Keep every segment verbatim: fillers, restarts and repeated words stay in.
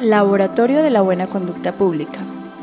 Laboratorio de la Buena Conducta Pública.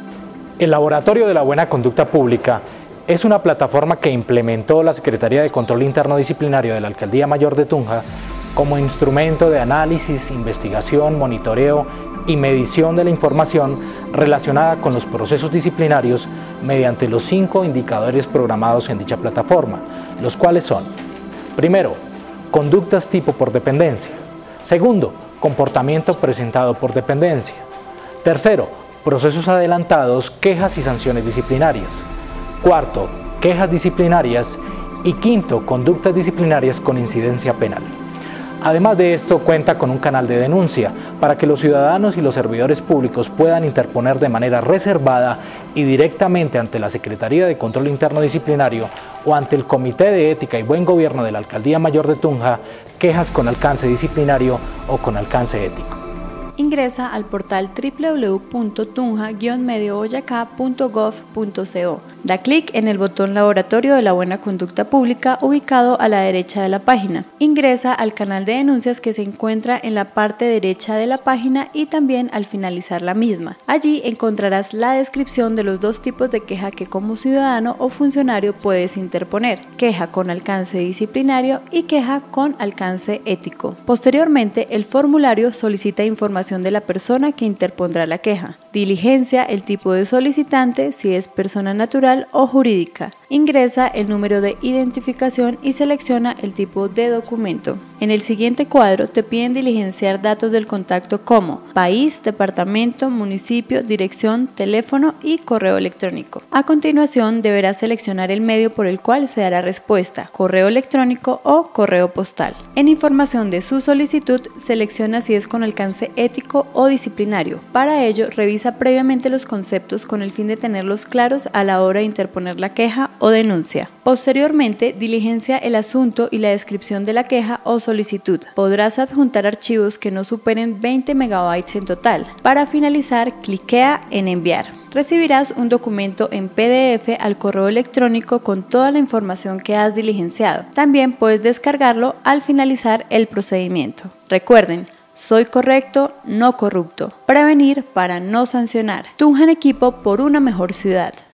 El Laboratorio de la Buena Conducta Pública es una plataforma que implementó la Secretaría de Control Interno Disciplinario de la Alcaldía Mayor de Tunja como instrumento de análisis, investigación, monitoreo y medición de la información relacionada con los procesos disciplinarios mediante los cinco indicadores programados en dicha plataforma, los cuales son: primero, conductas tipo por dependencia; segundo, comportamiento presentado por dependencia; tercero, procesos adelantados, quejas y sanciones disciplinarias; cuarto, quejas disciplinarias; y quinto, conductas disciplinarias con incidencia penal. Además de esto, cuenta con un canal de denuncia para que los ciudadanos y los servidores públicos puedan interponer de manera reservada y directamente ante la Secretaría de Control Interno Disciplinario o ante el Comité de Ética y Buen Gobierno de la Alcaldía Mayor de Tunja quejas con alcance disciplinario o con alcance ético. Ingresa al portal w w w punto tunja guion medio boyacá punto gov punto co. Da clic en el botón Laboratorio de la Buena Conducta Pública ubicado a la derecha de la página. Ingresa al canal de denuncias que se encuentra en la parte derecha de la página y también al finalizar la misma. Allí encontrarás la descripción de los dos tipos de queja que como ciudadano o funcionario puedes interponer: queja con alcance disciplinario y queja con alcance ético. Posteriormente, el formulario solicita información de la persona que interpondrá la queja, diligencia el tipo de solicitante, si es persona natural o jurídica, ingresa el número de identificación y selecciona el tipo de documento. En el siguiente cuadro te piden diligenciar datos del contacto como país, departamento, municipio, dirección, teléfono y correo electrónico. A continuación deberás seleccionar el medio por el cual se dará respuesta: correo electrónico o correo postal. En información de su solicitud, selecciona si es con alcance ético o disciplinario. Para ello, revisa previamente los conceptos con el fin de tenerlos claros a la hora de interponer la queja o denuncia. Posteriormente, diligencia el asunto y la descripción de la queja o solicitud. Podrás adjuntar archivos que no superen veinte megabytes en total. Para finalizar, cliquea en enviar. Recibirás un documento en P D F al correo electrónico con toda la información que has diligenciado. También puedes descargarlo al finalizar el procedimiento. Recuerden: soy correcto, no corrupto. Prevenir para no sancionar. Tunja en equipo por una mejor ciudad.